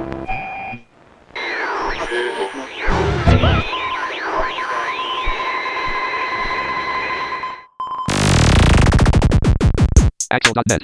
Axel.net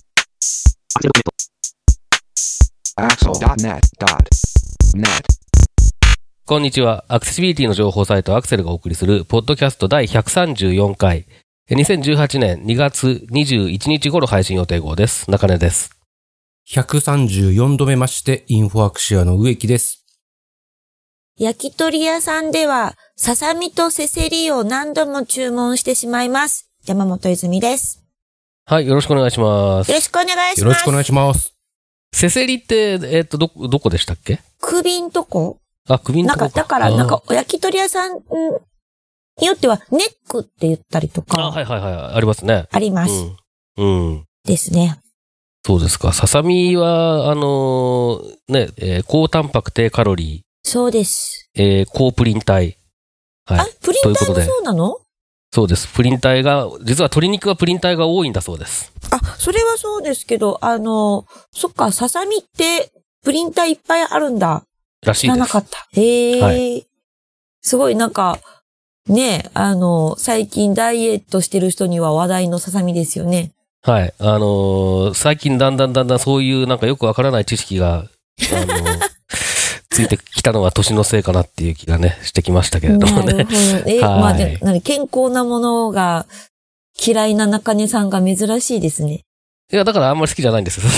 Axel.net こんにちは。アクセシビリティの情報サイトアクセルがお送りするポッドキャスト第134回2018年2月21日頃配信予定号です。中根です。 134度目ましてインフォアクシアの植木です。 焼き鳥屋さんではささみとせせりを何度も注文してしまいます。山本泉です。 はい、よろしくお願いします。 よろしくお願いします。 よろしくお願いします。 せせりって、どこでしたっけ？ 首んとこ？ あ、首んとこか。 だから、お焼き鳥屋さんによっては、ネックって言ったりとか。 はいはいはい。ありますね。 あります。 うん。 ですね。 そうですか。ささみは、高タンパク低カロリー。 そうです。 高プリン体。はい。 あ、プリン体もそうなの？ そうです。プリン体が、実は鶏肉はプリン体が多いんだそうです。 あ、それはそうですけど、そっか、ささみってプリン体いっぱいあるんだ。 らしいです。 知らなかった。はい。すごいなんか、ね、最近ダイエットしてる人には話題のささみですよね。 はい。最近だんだんそういうなんかよくわからない知識が、ついてきたのは年のせいかなっていう気がね、してきましたけれどもね。 なるほど。まあ、健康なものが嫌いな中根さんが珍しいですね。 いや、だからあんまり好きじゃないんですよ。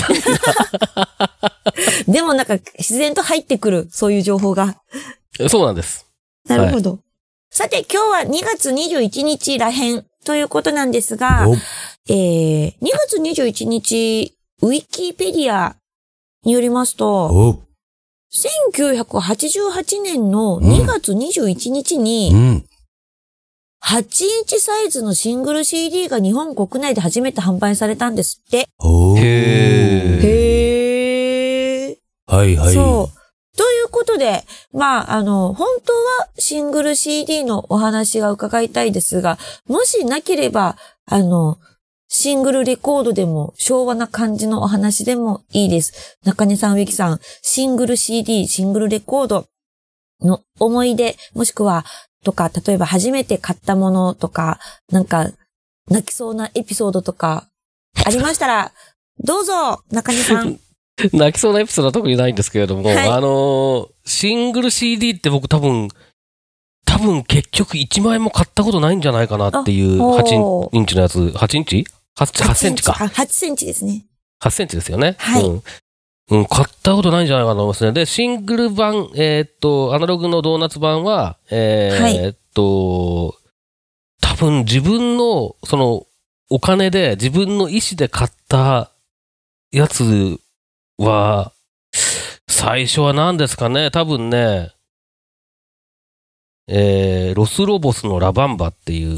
でもなんか自然と入ってくる、そういう情報が。 そうなんです。 なるほど。はい、さて、今日は2月21日らへんということなんですが、2月21日、ウィキペディアによりますと、1988年の2月21日に、8インチサイズのシングル CD が日本国内で初めて販売されたんですって。へー。 はいはい。 そう。ということで、まあ、本当はシングル CD のお話が伺いたいですが、もしなければ、シングルレコードでも昭和な感じのお話でもいいです。中根さん、植木さん、シングル CD、シングルレコードの思い出、もしくは、とか、例えば初めて買ったものとか、なんか、泣きそうなエピソードとか、ありましたら、どうぞ、中根さん。 泣きそうなエピソードは特にないんですけれども、 はい、 シングル CD って僕多分結局1枚も買ったことないんじゃないかなっていう8インチのやつ、8インチ ?8 センチか。 8センチですね。 8センチですよね。 はい。 買ったことないんじゃないかなと思いますね。で、シングル版、アナログのドーナツ版は、多分自分の、お金で、自分の意思で買ったやつは、最初は何ですかね、多分ね、ロスロボスのラバンバっていう、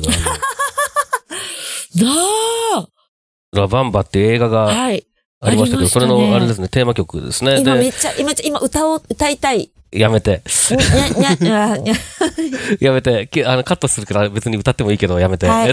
ラバンバっていう映画が、はいありましたけど、それの、あれですね、テーマ曲ですね。 今歌いたい。 やめて。やめて。カットするから別に歌ってもいいけど、やめて。 はい、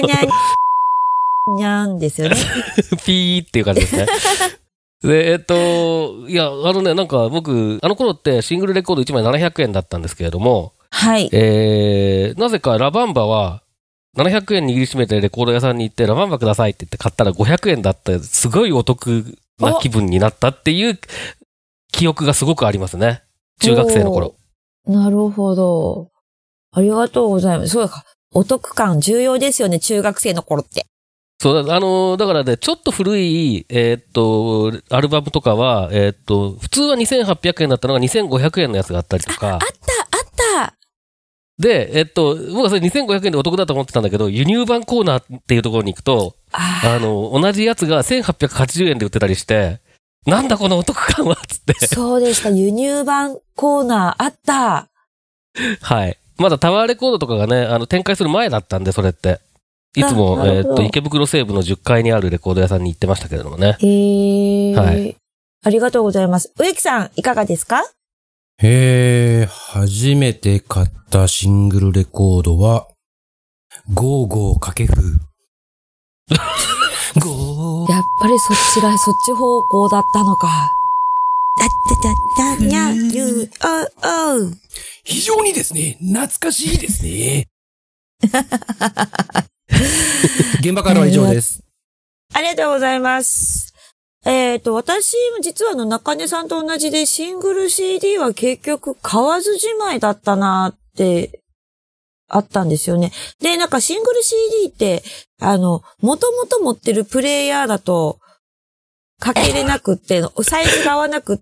にゃんですよね。 ピーっていう感じですね。で、いや、なんか僕、あの頃ってシングルレコード1枚700円だったんですけれども、 はい。 なぜかラバンバは、700円握りしめてレコード屋さんに行ってラバンバくださいって言って買ったら500円だったすごいお得な気分になったっていう記憶がすごくありますね。中学生の頃。 なるほど。ありがとうございます。そうか。お得感重要ですよね、中学生の頃って。 そう、だからね、ちょっと古い、アルバムとかは、普通は2800円だったのが2500円のやつがあったりとか。 あった。 で、僕はそれ2500円でお得だと思ってたんだけど、輸入版コーナーっていうところに行くと、同じやつが1880円で売ってたりして、なんだこのお得感はつって。 そうでした。輸入版コーナーあった。 はい。まだタワーレコードとかがね、展開する前だったんで、それって。いつも、池袋西部の10階にあるレコード屋さんに行ってましたけれどもね。はい。 ありがとうございます。植木さん、いかがですか？ 初めて買ったシングルレコードは、ゴーゴーかけふ。 やっぱりそっち方向だったのか。 だにゃ、ゆ、お。 非常にですね、懐かしいですね。現場からは以上です。 ありがとうございます。私も実は中根さんと同じでシングル CD は結局買わずじまいだったなってあったんですよね。で、なんかシングル CD って、もともと持ってるプレイヤーだと、かけれなくって、サイズが合わなくって、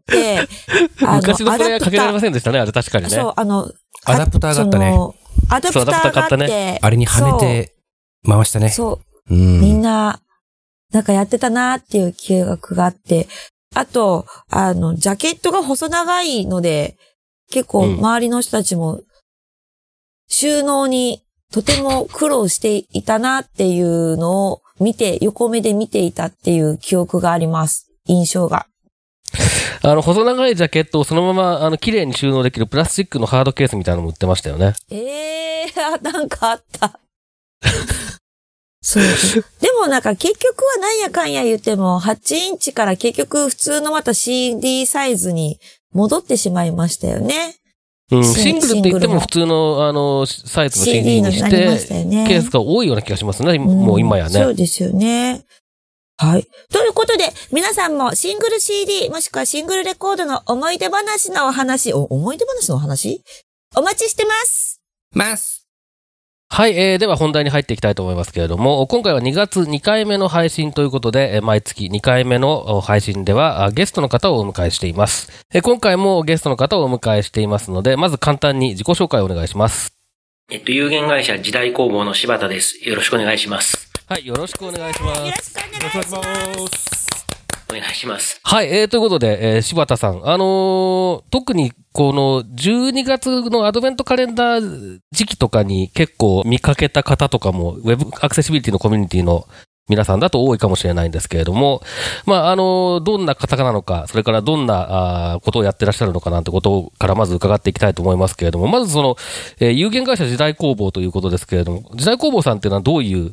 昔のプレイヤーかけられませんでしたね、あれ確かにね。 そう、アダプターがあったね。 アダプターがあって、 あれにはめて回したね。 そう。みんな、なんかやってたなーっていう記憶があって、あと、ジャケットが細長いので、結構周りの人たちも、収納にとても苦労していたなっていうのを見て、横目で見ていたっていう記憶があります。印象が。 細長いジャケットをそのまま、綺麗に収納できるプラスチックのハードケースみたいなのも売ってましたよね。 なんかあった。そう。でもなんか結局はなんやかんや言っても8インチから結局普通のまた CD サイズに戻ってしまいましたよね。 シングルって言っても普通のサイズの CD にして、ケースが多いような気がしますね。もう今やね。 そうですよね。はい。ということで、皆さんもシングル CD もしくはシングルレコードの思い出話のお話、思い出話のお話お待ちしてます。 はい、では本題に入っていきたいと思いますけれども、今回は2月2回目の配信ということで、毎月2回目の配信ではゲストの方をお迎えしています。今回もゲストの方をお迎えしていますので、まず簡単に自己紹介をお願いします。 有限会社時代工房の柴田です。よろしくお願いします。 はい、よろしくお願いします。 よろしくお願いします。 お願いします。 はい、ということで、柴田さん、特にこの12月のアドベントカレンダー時期とかに結構見かけた方とかも、ウェブアクセシビリティのコミュニティの皆さんだと多いかもしれないんですけれども、どんな方なのか、それからどんなことをやってらっしゃるのかなんてことからまず伺っていきたいと思いますけれども、まず有限会社時代工房ということですけれども、時代工房さんっていうのはどういう、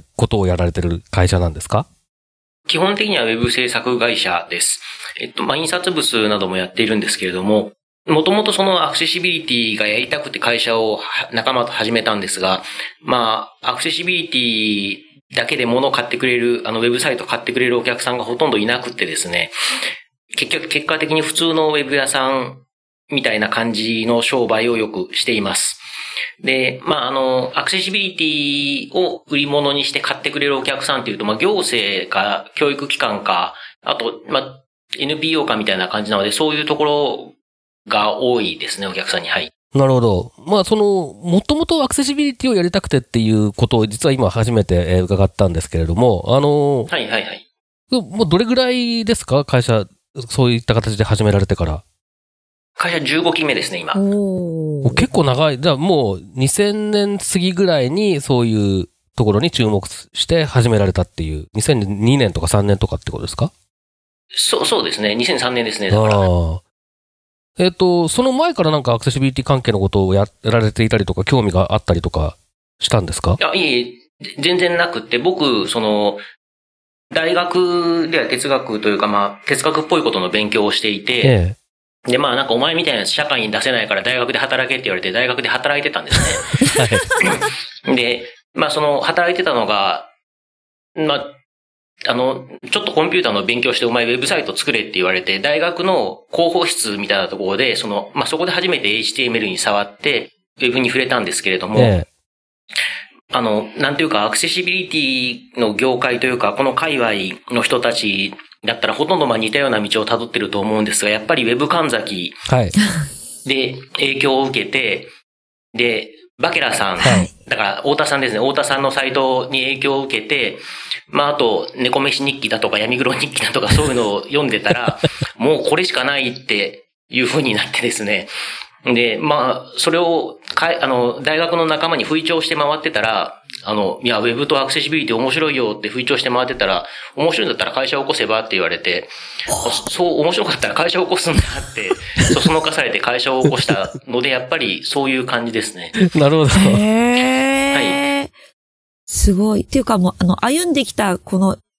ことをやられてる会社なんですか？ 基本的にはウェブ制作会社です。印刷物などもやっているんですけれども、もともとそのアクセシビリティがやりたくて会社を仲間と始めたんですが、アクセシビリティだけで物を買ってくれる、ウェブサイト買ってくれるお客さんがほとんどいなくってですね、結果的に普通のウェブ屋さんみたいな感じの商売をよくしています。で、アクセシビリティを売り物にして買ってくれるお客さんっていうと、行政か教育機関か、あと、NPO かみたいな感じなので、そういうところが多いですね、お客さんに。はい。 なるほど。もともとアクセシビリティをやりたくてっていうことを実は今初めて伺ったんですけれども、 はいはいはい。 もうどれぐらいですか？会社、そういった形で始められてから。 会社15期目ですね、今。 結構長い。じゃあもう2000年過ぎぐらいにそういうところに注目して始められたっていう、2002年とか3年とかってことですか？ そうですね。2003年ですね、だから。 その前からなんかアクセシビリティ関係のことをやられていたりとか、興味があったりとかしたんですか？ いえ、全然なくって、僕、大学では哲学というか、哲学っぽいことの勉強をしていて、で、なんかお前みたいなやつ社会に出せないから大学で働けって言われて大学で働いてたんですね。はい、で、働いてたのが、ちょっとコンピューターの勉強してお前ウェブサイト作れって言われて、大学の広報室みたいなところで、そこで初めて HTML に触って、ウェブに触れたんですけれども、なんていうかアクセシビリティの業界というか、この界隈の人たちだったらほとんど似たような道を辿ってると思うんですが、やっぱりウェブ神崎で影響を受けて、で、バケラさん、だから太田さんですね、太田さんのサイトに影響を受けて、あと、猫飯日記だとか闇黒日記だとかそういうのを読んでたら、もうこれしかないっていう風になってですね、で、それを、大学の仲間に吹聴して回ってたら、ウェブとアクセシビリティ面白いよって吹聴して回ってたら、面白いんだったら会社を起こせばって言われて、そう面白かったら会社を起こすんだって、そそのかされて会社を起こしたので、やっぱりそういう感じですね。 なるほど。 はい。すごい。っていうか歩んできたこの、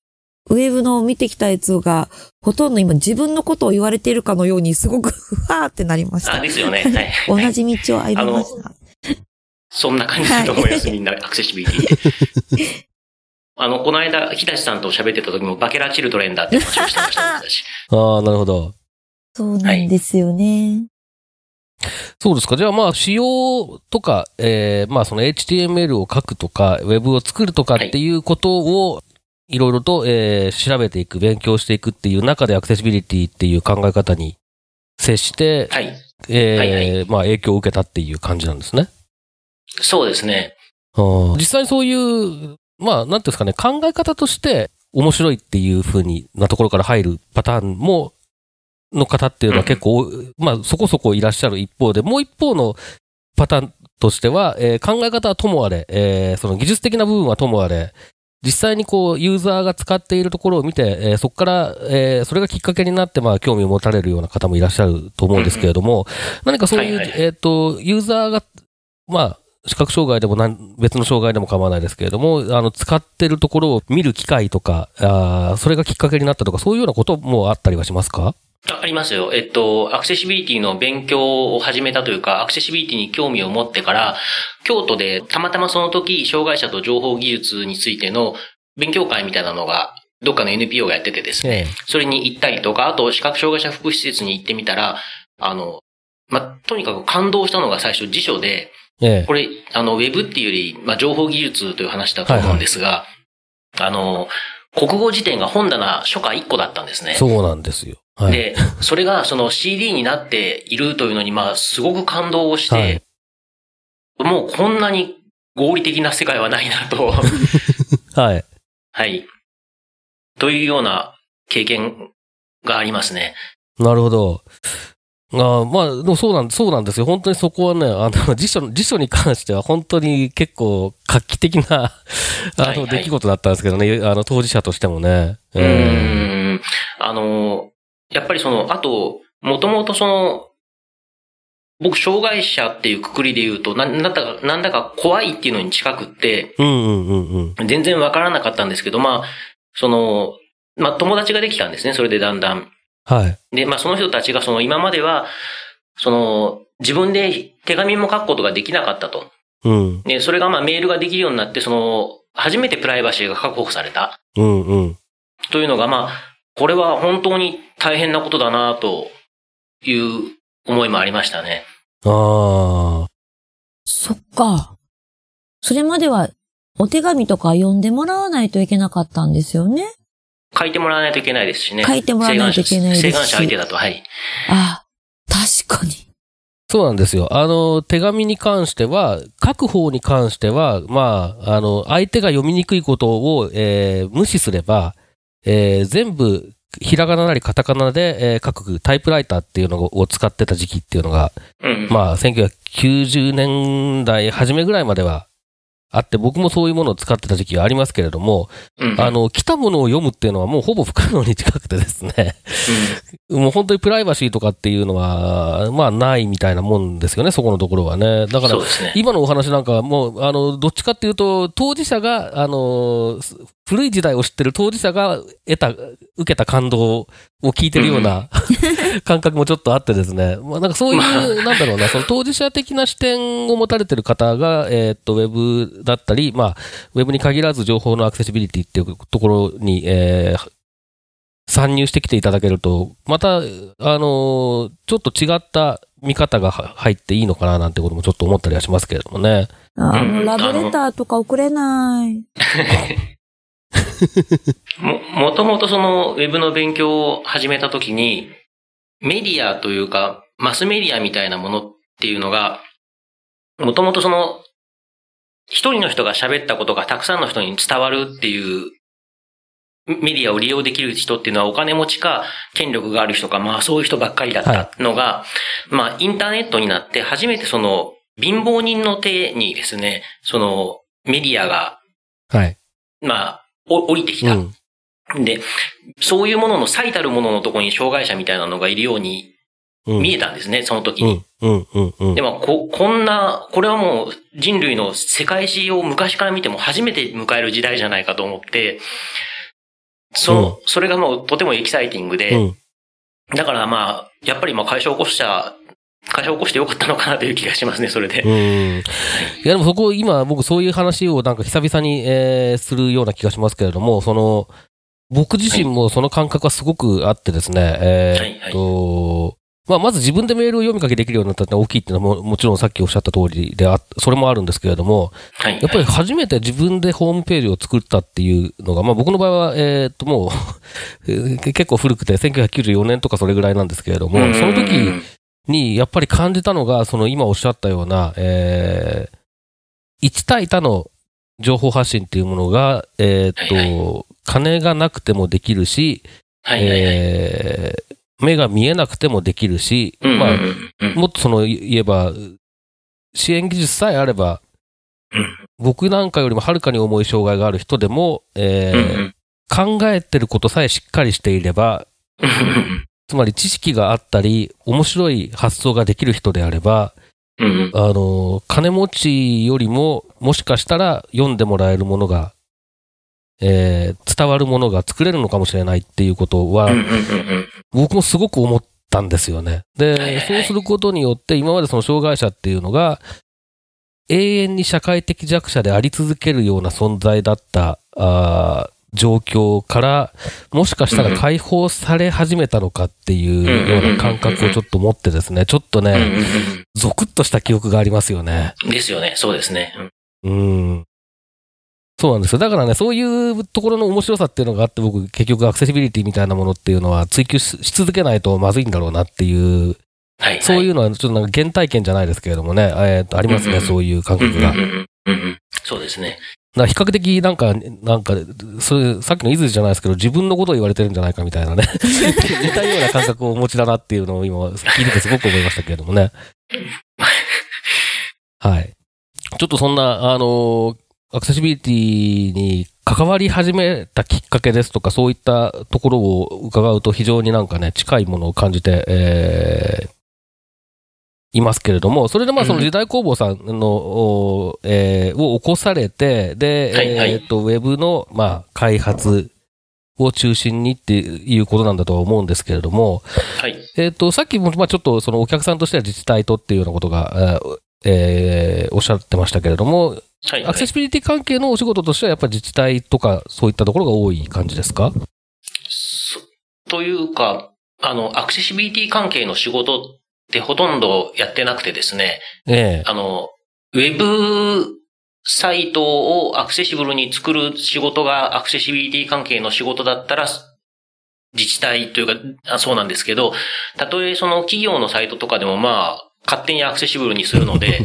ウェブの見てきたやつが、ほとんど今自分のことを言われているかのようにすごくふわーってなりました。 ですよね。はい。 同じ道を歩みました。 そんな感じだと思います、みんな、アクセシビリティ。この間、日立さんと喋ってた時も、バケラチルドレンだって話をしてました、私。 ああ、なるほど。 そうなんですよね。 そうですか。じゃあまあ、仕様とか、まあその HTML を書くとか、ウェブを作るとかっていうことを、いろいろと、調べていく、勉強していくっていう中でアクセシビリティっていう考え方に接して、まあ影響を受けたっていう感じなんですね。 そうですね。 実際にそういう、まあ、なんていうんですかね、考え方として面白いっていう風なところから入るパターンの方っていうのは結構、まあ、そこそこいらっしゃる一方で、もう一方のパターンとしては、考え方はともあれ、その技術的な部分はともあれ、実際にこう、ユーザーが使っているところを見て、そこから、それがきっかけになって、まあ、興味を持たれるような方もいらっしゃると思うんですけれども、何かそういう、ユーザーが、まあ、視覚障害でも別の障害でも構わないですけれども、使ってるところを見る機会とか、それがきっかけになったとか、そういうようなこともあったりはしますか？ ありますよ。アクセシビリティの勉強を始めたというか、アクセシビリティに興味を持ってから、京都でたまたまその時、障害者と情報技術についての勉強会みたいなのが、どっかの NPO がやっててですね、それに行ったりとか、あと視覚障害者福祉施設に行ってみたら、とにかく感動したのが最初辞書で、これ、ウェブっていうより、情報技術という話だと思うんですが、国語辞典が本棚初夏1個だったんですね。 そうなんですよ。はい、 で、それがその CD になっているというのに、すごく感動をして、もうこんなに合理的な世界はないなと。 はい。 はい。というような経験がありますね。 なるほど。まあ、でもそうなんですよ。本当にそこはね、辞書に関しては本当に結構画期的な、出来事だったんですけどね、当事者としてもね。 やっぱりあと、もともと僕、障害者っていうくくりで言うと、なんだか怖いっていうのに近くって、全然わからなかったんですけど、友達ができたんですね、それでだんだん。 はい。 で、その人たちが今までは、自分で手紙も書くことができなかったと。で、それがメールができるようになって、初めてプライバシーが確保された。というのが、これは本当に大変なことだなという思いもありましたね。 そっか。それまではお手紙とか読んでもらわないといけなかったんですよね。 書いてもらわないといけないですしね。 書いてもらわないといけないですし。 請願者相手だと、はい。 確かに。 そうなんですよ。手紙に関しては、書く方に関しては、相手が読みにくいことを、無視すれば、全部、ひらがななりカタカナで、書くタイプライターっていうのを使ってた時期っていうのが、1990年代初めぐらいまではあって、僕もそういうものを使ってた時期がありますけれども、来たものを読むっていうのはもうほぼ不可能に近くてですね、もう本当にプライバシーとかっていうのは、ないみたいなもんですよね、そこのところはね。だから、今のお話なんかはもう、どっちかっていうと、当事者が、古い時代を知ってる当事者が受けた感動を聞いてるような感覚もちょっとあってですね。なんかそういう、なんだろうな、その当事者的な視点を持たれてる方が、ウェブだったり、ウェブに限らず情報のアクセシビリティっていうところに、参入してきていただけると、また、ちょっと違った見方が入っていいのかななんてこともちょっと思ったりはしますけれどもね。 ラブレターとか送れない。 もともとウェブの勉強を始めたときに、メディアというか、マスメディアみたいなものっていうのが、もともと一人の人が喋ったことがたくさんの人に伝わるっていうメディアを利用できる人っていうのはお金持ちか権力がある人か、そういう人ばっかりだったのが、インターネットになって初めて貧乏人の手にですね、メディアが、降りてきた。で、そういうものの最たるもののところに障害者みたいなのがいるように見えたんですね、その時に。でも、これはもう人類の世界史を昔から見ても初めて迎える時代じゃないかと思って、 それがもうとてもエキサイティングで、だからまあ、やっぱりまあ会社を起こしてよかったのかなという気がしますね、それで。 いやでもそこ、今僕そういう話をなんか久々に、するような気がしますけれども、僕自身もその感覚はすごくあってですね、まあ、まず自分でメールを読みかけできるようになったって大きいっていうのはもちろんさっきおっしゃった通りでそれもあるんですけれども、やっぱり初めて自分でホームページを作ったっていうのが、まあ僕の場合は、もう、結構古くて1994年とかそれぐらいなんですけれども、その時にやっぱり感じたのが、今おっしゃったような、1対他の情報発信っていうものが、金がなくてもできるし、目が見えなくてもできるし、まあ、もっと言えば、支援技術さえあれば、僕なんかよりもはるかに重い障害がある人でも、考えてることさえしっかりしていれば、つまり知識があったり、面白い発想ができる人であれば、金持ちよりも、もしかしたら読んでもらえるものが、伝わるものが作れるのかもしれないっていうことは、僕もすごく思ったんですよね。で、そうすることによって、今までその障害者っていうのが、永遠に社会的弱者であり続けるような存在だった、状況から、もしかしたら解放され始めたのかっていうような感覚をちょっと持ってですね、ちょっとね、ゾクッとした記憶がありますよね。 ですよね、そうですね。 そうなんですよ。だからね、そういうところの面白さっていうのがあって、僕、結局アクセシビリティみたいなものっていうのは追求し続けないとまずいんだろうなっていう、そういうのはちょっとなんか原体験じゃないですけれどもね、ありますね、そういう感覚が。 そうですね。 だから比較的なんか、それ、さっきのイズじゃないですけど、自分のことを言われてるんじゃないかみたいなね、似たような感覚をお持ちだなっていうのを今、聞いててすごく思いましたけれどもね。はい。ちょっとそんな、アクセシビリティに関わり始めたきっかけですとか、そういったところを伺うと非常になんかね、近いものを感じて、いますけれども、それでまあその時代工房さんの、を起こされて、で、ウェブのまあ開発を中心にっていうことなんだとは思うんですけれども、さっきもまあちょっとそのお客さんとしては自治体とっていうようなことが、おっしゃってましたけれども、アクセシビリティ関係のお仕事としてはやっぱり自治体とかそういったところが多い感じですか？ というか、アクセシビリティ関係の仕事ってほとんどやってなくてですね、ウェブサイトをアクセシブルに作る仕事がアクセシビリティ関係の仕事だったら、自治体というか、そうなんですけど、たとえその企業のサイトとかでもまあ、勝手にアクセシブルにするので、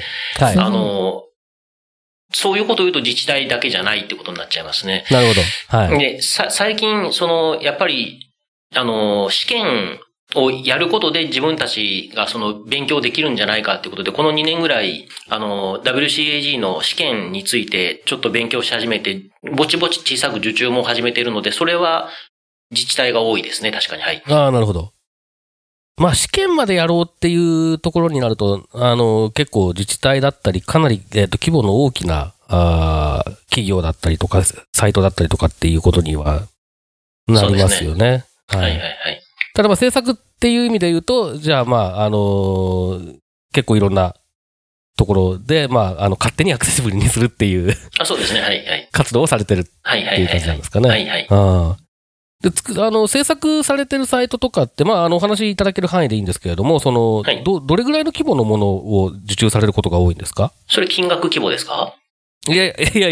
そういうことを言うと自治体だけじゃないってことになっちゃいますね。 なるほど。はい。 で、最近、やっぱり、試験をやることで自分たちが勉強できるんじゃないかっていうことで、この2年ぐらい、WCAG の試験についてちょっと勉強し始めて、ぼちぼち小さく受注も始めているので、それは自治体が多いですね、確かに。はい。 ああ、なるほど。まあ試験までやろうっていうところになると、結構自治体だったり、かなり、規模の大きな、企業だったりとか、サイトだったりとかっていうことにはなりますよね。 はいはいはい。 ただまあ制作っていう意味で言うと、じゃあまあ、結構いろんなところで、まあ、勝手にアクセシブルにするっていう。 そうですね。はいはい。 活動をされてるっていう感じなんですかね。 はいはい。 で、制作されてるサイトとかって、まあ、お話しいただける範囲でいいんですけれども、どれぐらいの規模のものを受注されることが多いんですか？ それ金額規模ですか？ いや、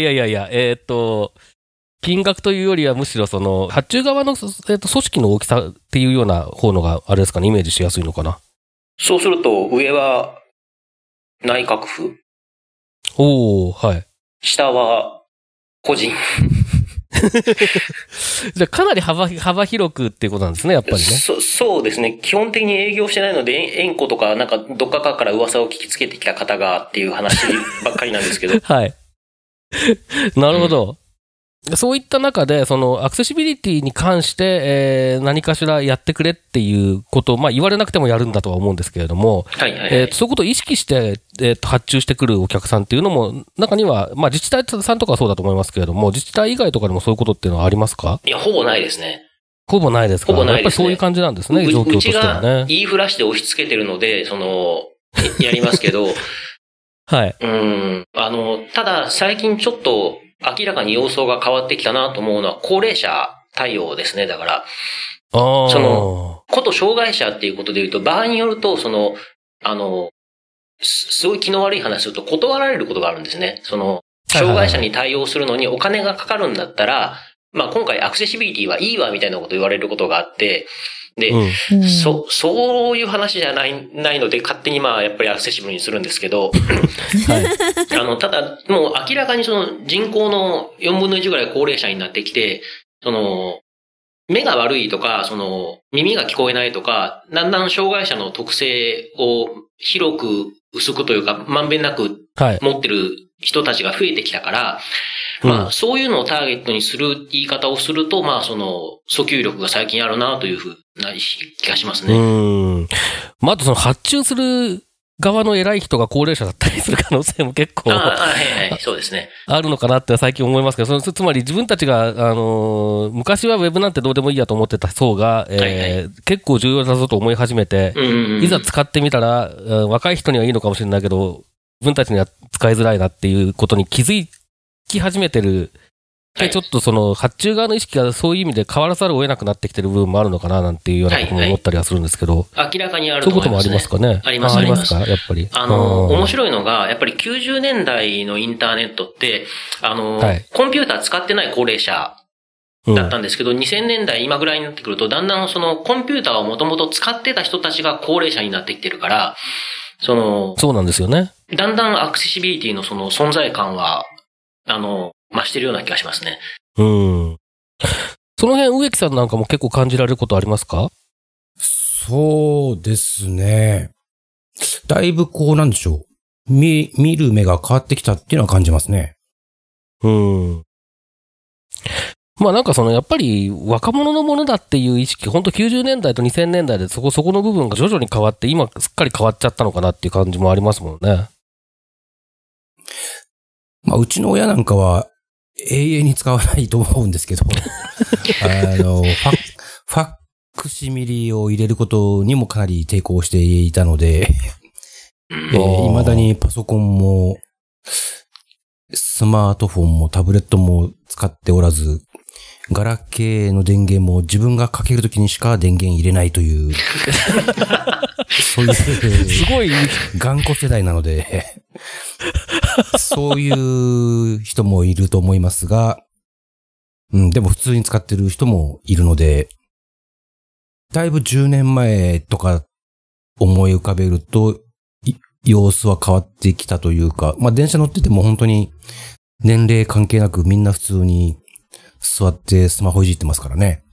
金額というよりはむしろ発注側の、組織の大きさっていうような方のが、あれですかね、イメージしやすいのかな。 そうすると、上は内閣府。 はい。 下は個人。 じゃあかなり幅広くっていうことなんですね、やっぱりね。 そうですね。基本的に営業してないので、縁故とか、なんかどっかから噂を聞きつけてきた方がっていう話ばっかりなんですけど。 はい。なるほど。 そういった中で、そのアクセシビリティに関して、何かしらやってくれっていうことを、まあ言われなくてもやるんだとは思うんですけれども、 はいはいはい、 そういうことを意識して、発注してくるお客さんっていうのも、中には、まあ自治体さんとかはそうだと思いますけれども、自治体以外とかでもそういうことっていうのはありますか？ いや、ほぼないですね。 ほぼないですか？ ほぼないですね。 やっぱりそういう感じなんですね、状況としてはね。 うちが言いふらして押し付けてるので、やりますけど、 はい。 ただ最近ちょっと明らかに様相が変わってきたなと思うのは高齢者対応ですね。だから、こと障害者っていうことで言うと、場合によると、すごい気の悪い話すると断られることがあるんですね。障害者に対応するのにお金がかかるんだったら、まあ今回アクセシビリティはいいわみたいなこと言われることがあって、で、そういう話じゃないので、勝手にまあ、やっぱりアクセシブルにするんですけど、はい、ただ、もう明らかに人口の4分の1ぐらい高齢者になってきて、目が悪いとか、耳が聞こえないとか、だんだん障害者の特性を広く薄くというか、まんべんなく持ってる人たちが増えてきたから、まあ、そういうのをターゲットにする言い方をすると、まあ、訴求力が最近あるなというふうな気がしますね。 まあ、あと発注する側の偉い人が高齢者だったりする可能性も結構、 はいはい、そうですね。 あるのかなって最近思いますけど、つまり自分たちが、昔はウェブなんてどうでもいいやと思ってた層が、結構重要だぞと思い始めて、いざ使ってみたら、若い人にはいいのかもしれないけど、自分たちには使いづらいなっていうことに気づき始めてる。で、ちょっと発注側の意識がそういう意味で変わらざるを得なくなってきてる部分もあるのかななんていうようなことも思ったりはするんですけど。 明らかにあると思いますね。 そういうこともありますかね。 あります、あります。 かやっぱり。 面白いのが、やっぱり90年代のインターネットって、コンピューター使ってない高齢者だったんですけど、2000年代今ぐらいになってくると、だんだんコンピューターをもともと使ってた人たちが高齢者になってきてるから、 そうなんですよね。 だんだんアクセシビリティの存在感は、増してるような気がしますね。 その辺、植木さんなんかも結構感じられることありますか？ そうですね。だいぶなんでしょう。見る目が変わってきたっていうのは感じますね。 まあなんかやっぱり若者のものだっていう意識、本当90年代と2000年代でそこの部分が徐々に変わって、今すっかり変わっちゃったのかなっていう感じもありますもんね。 まあうちの親なんかは永遠に使わないと思うんですけど、ファックシミリを入れることにもかなり抵抗していたので、未だにパソコンもスマートフォンもタブレットも使っておらず、ガラケーの電源も自分がかけるときにしか電源入れないという、そういう、 すごい頑固世代なので、そういう人もいると思いますが、でも普通に使ってる人もいるので、だいぶ10年前とか思い浮かべると、様子は変わってきたというか、まあ電車乗ってても本当に年齢関係なくみんな普通に座ってスマホいじってますからね。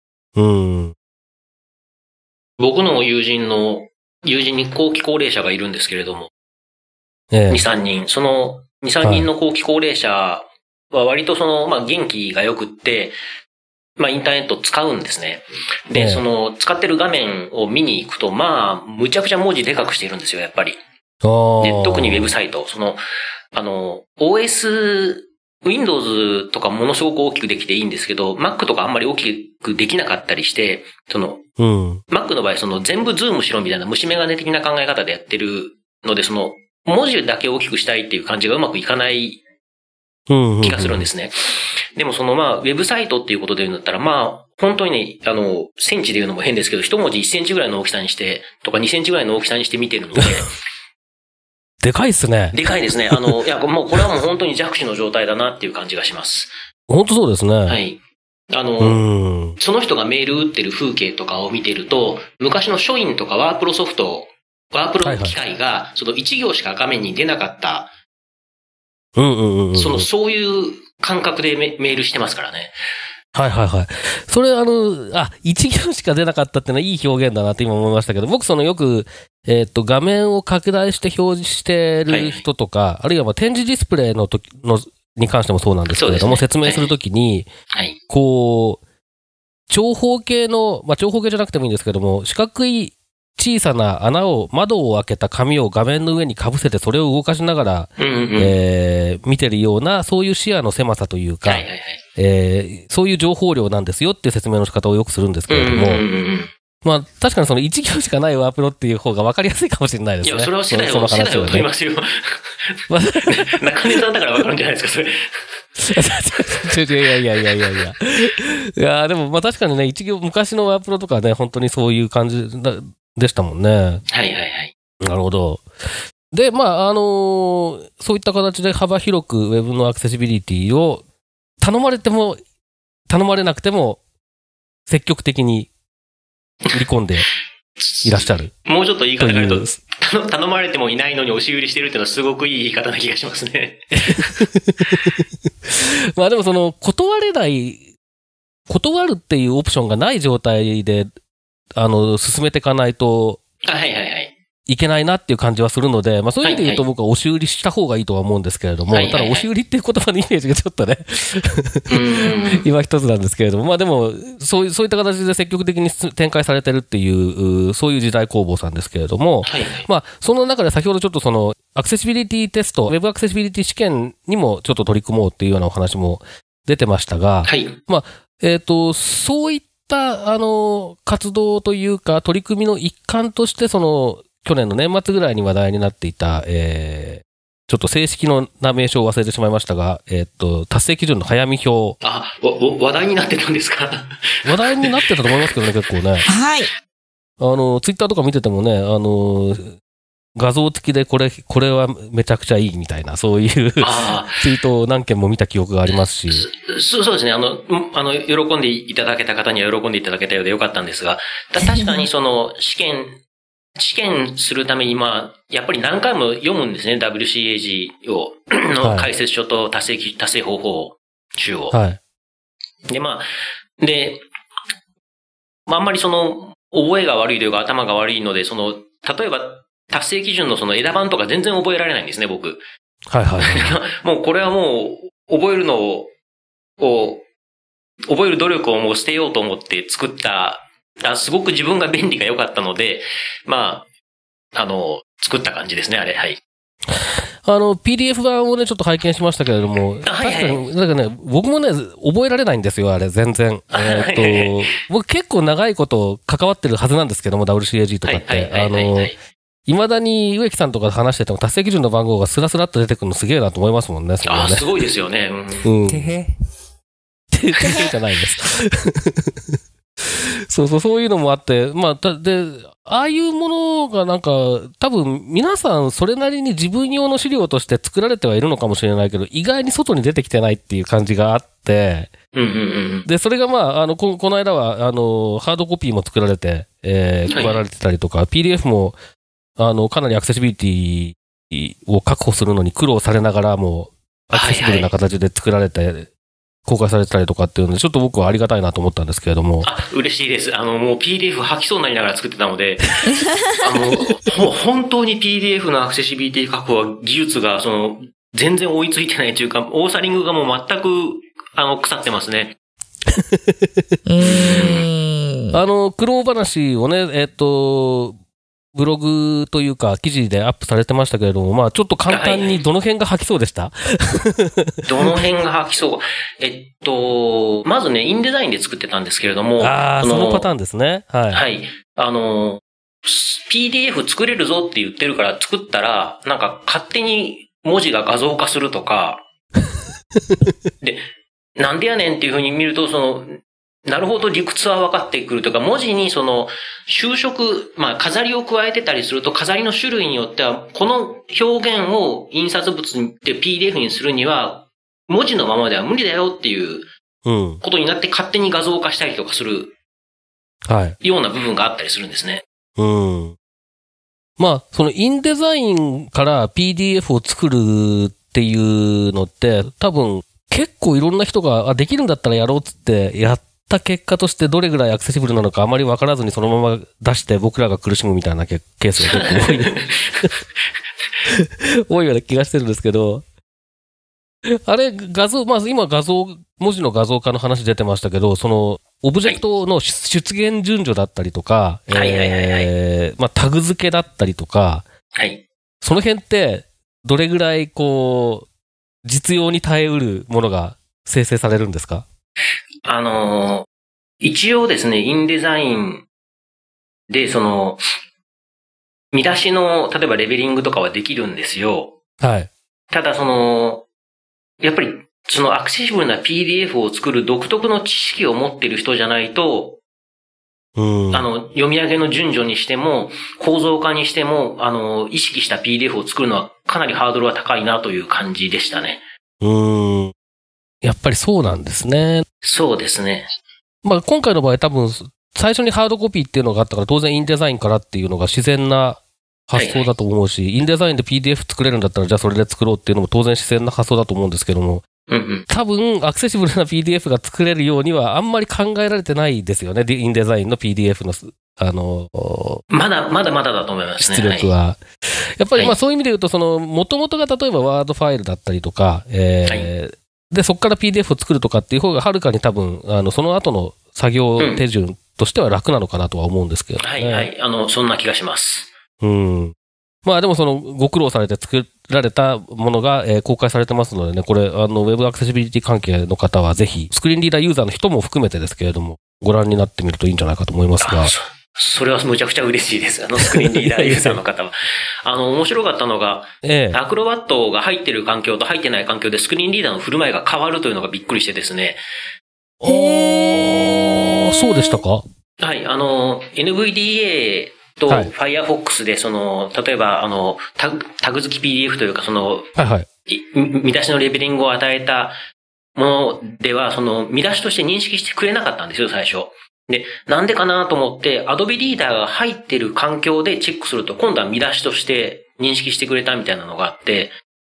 僕の友人に後期高齢者がいるんですけれども、2、3人。その2、3人の後期高齢者は割とまあ元気が良くって、まあインターネット使うんですね。で、使ってる画面を見に行くと、まあ、むちゃくちゃ文字でかくしているんですよ、やっぱり。で、特にウェブサイト。OS、Windows とかものすごく大きくできていいんですけど、Mac とかあんまり大きくできなかったりして、Mac の場合、全部ズームしろみたいな虫眼鏡的な考え方でやってるので、文字だけ大きくしたいっていう感じがうまくいかない気がするんですね。でもまあ、ウェブサイトっていうことで言うんだったら、まあ、本当にね、センチで言うのも変ですけど、一文字1センチぐらいの大きさにして、とか2センチぐらいの大きさにして見てるので。 でかいっすね。 でかいですね。いや、もうこれはもう本当に弱視の状態だなっていう感じがします。 本当そうですね。 はい。その人がメール打ってる風景とかを見てると、昔の書院とかワープロソフト、ワープロの機械が、1行しか画面に出なかった、そういう感覚でメールしてますからね。 はいはいはい。それ一行しか出なかったってのはいい表現だなって今思いましたけど、僕よく、画面を拡大して表示してる人とか、あるいは展示ディスプレイの時のに関してもそうなんですけれども、説明するときに、こう、長方形の、まあ、長方形じゃなくてもいいんですけども、四角い小さな窓を開けた紙を画面の上にかぶせて、それを動かしながら、見てるような、そういう視野の狭さというか、そういう情報量なんですよっていう説明の仕方をよくするんですけれども、まあ、確かにその一行しかないワープロっていう方が分かりやすいかもしれないですね。 いや、それは世代を取りますよ。中根さんだから分かるんじゃないですか、それ。 いや、でも、まあ確かにね、昔のワープロとかね、本当にそういう感じでしたもんね。 はい。 なるほど。で、まあ、そういった形で幅広く Web のアクセシビリティを頼まれなくても、積極的に売り込んでいらっしゃる。 もうちょっと言い方変えると、頼まれてもいないのに押し売りしてるっていうのはすごくいい言い方な気がしますね。 まあでも断るっていうオプションがない状態で、進めていかないと、いけないなっていう感じはするので、まあそういう意味で言うと僕は押し売りした方がいいとは思うんですけれども、ただ押し売りっていう言葉のイメージがちょっとね、今一つなんですけれども、まあでも、そういった形で積極的に展開されてるっていう、そういう時代工房さんですけれども、まあその中で先ほどちょっとアクセシビリティテスト、Web アクセシビリティ試験にもちょっと取り組もうっていうようなお話も出てましたが、まあ、そういった活動というか取り組みの一環として去年の年末ぐらいに話題になっていた、ちょっと正式な名称を忘れてしまいましたが、達成基準の早見表。 話題になってたんですか？ 話題になってたと思いますけどね、結構ね。 はい。 ツイッターとか見ててもね、画像付きでこれはめちゃくちゃいいみたいな、そういうツイートを何件も見た記憶がありますし。 そうですね。喜んでいただけた方には喜んでいただけたようでよかったんですが、確かに試験するために、まあ、やっぱり何回も読むんですね。WCAG の解説書と達成方法集を。で、まあ、あんまり覚えが悪いというか頭が悪いので、例えば達成基準の枝番とか全然覚えられないんですね、僕。もうこれはもう、覚える努力をもう捨てようと思って作ったすごく自分が便利が良かったので、まあ、作った感じですね、あれ、はい。 PDF 版をね、ちょっと拝見しましたけれども、確かに、なんかね、僕もね、覚えられないんですよ、あれ、全然。僕結構長いこと関わってるはずなんですけども、WCAG とかって。未だに植木さんとか話してても達成基準の番号がスラスラっと出てくるのすげえなと思いますもんね、それね。 すごいですよね。 てへじゃないです。そういうのもあって、まあ、ああいうものがなんか、多分皆さんそれなりに自分用の資料として作られてはいるのかもしれないけど、意外に外に出てきてないっていう感じがあって、で、それがまあ、この間は、ハードコピーも作られて、配られてたりとか、PDF も、かなりアクセシビリティを確保するのに苦労されながらも、アクセシブルな形で作られて、公開されてたりとかっていうので、ちょっと僕はありがたいなと思ったんですけれども。 嬉しいです。もう PDF 吐きそうになりながら作ってたので、本当に PDF のアクセシビリティ確保は技術が、全然追いついてないというか、オーサリングがもう全く、腐ってますね。 苦労話をね、ブログというか記事でアップされてましたけれども、まあちょっと簡単にどの辺が吐きそうでした？ どの辺が吐きそう？まずね、インデザインで作ってたんですけれども。 そのパターンですね。 はい。PDF 作れるぞって言ってるから作ったら、なんか勝手に文字が画像化するとか、で、なんでやねんっていう風に見ると、なるほど理屈は分かってくるというか、文字に修飾、まあ飾りを加えてたりすると、飾りの種類によっては、この表現を印刷物で PDF にするには、文字のままでは無理だよっていうことになって勝手に画像化したりとかするような部分があったりするんですね。 まあ、インデザインから PDF を作るっていうのって、多分結構いろんな人が、できるんだったらやろうっつってやった結果としてどれぐらいアクセシブルなのかあまり分からずにそのまま出して僕らが苦しむみたいなケースが結構多いような気がしてるんですけど、 あれ、画像、まあ今文字の画像化の話出てましたけど、その、オブジェクトの出現順序だったりとか、まあタグ付けだったりとか、 はい。 その辺って、どれぐらい、こう、実用に耐えうるものが生成されるんですか？ 一応ですね、インデザインで、その、見出しの、例えばレベリングとかはできるんですよ。 はい。 ただ、やっぱり、そのアクセシブルな PDF を作る独特の知識を持っている人じゃないと、読み上げの順序にしても、構造化にしても、意識した PDF を作るのはかなりハードルは高いなという感じでしたね。 やっぱりそうなんですね。 そうですね。 まあ今回の場合多分、最初にハードコピーっていうのがあったから、当然インデザインからっていうのが自然な発想だと思うし、インデザインで PDF 作れるんだったら、じゃあそれで作ろうっていうのも当然自然な発想だと思うんですけども、多分、アクセシブルな PDF が作れるようにはあんまり考えられてないですよね。インデザインの PDF の、 まだだと思いますね。 出力は。やっぱりまあそういう意味で言うと、元々が例えばワードファイルだったりとか、で、そこから PDF を作るとかっていう方がはるかに多分、その後の作業手順としては楽なのかなとは思うんですけどね。 はいはい。そんな気がします。 まあでもご苦労されて作られたものが、公開されてますのでね、これ、ウェブアクセシビリティ関係の方はぜひ、スクリーンリーダーユーザーの人も含めてですけれども、ご覧になってみるといいんじゃないかと思いますが。 それはむちゃくちゃ嬉しいです。スクリーンリーダーユーザーの方は。面白かったのが、アクロバットが入ってる環境と入ってない環境でスクリーンリーダーの振る舞いが変わるというのがびっくりしてですね。 そうでしたか？ はい、NVDA と Firefox で、例えば、タグ付き PDF というか、見出しのレベリングを与えたものでは、見出しとして認識してくれなかったんですよ、最初。で、なんでかなと思って、Adobe Reader が入ってる環境でチェックすると、今度は見出しとして認識してくれたみたいなのがあって、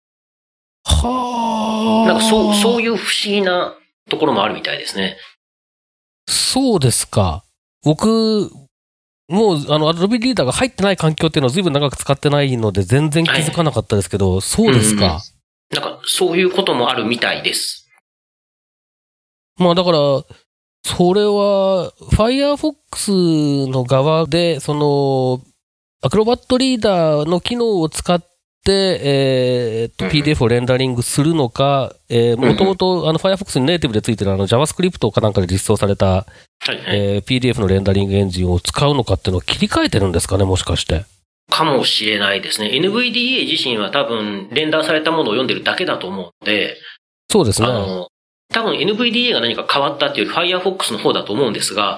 なんかそういう不思議なところもあるみたいですね。 そうですか。僕、もう、Adobe Reader が入ってない環境っていうのは随分長く使ってないので全然気づかなかったですけど、そうですか。 なんか、そういうこともあるみたいです。 まあだから、それは、Firefox の側で、Acrobat Reader の機能を使って、PDF をレンダリングするのか、もともとFirefox にネイティブでついてるJavaScript かなんかで実装された、PDF のレンダリングエンジンを使うのかっていうのを切り替えてるんですかね、もしかして。 かもしれないですね。NVDA 自身は多分、レンダーされたものを読んでるだけだと思うので。 そうですね。 多分 NVDA が何か変わったっていうより Firefox の方だと思うんですが。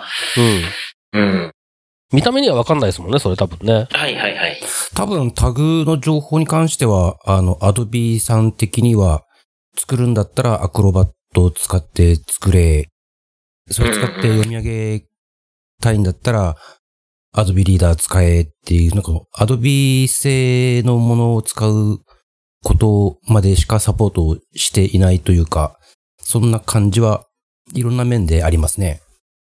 見た目には分かんないですもんね、それ多分ね。 はいはいはい。 多分タグの情報に関しては、Adobe さん的には、作るんだったらアクロバットを使って作れ。それ使って読み上げたいんだったら、Adobe Reader 使えっていう、なんか Adobe 製のものを使うことまでしかサポートしていないというか、そんな感じはいろんな面でありますね。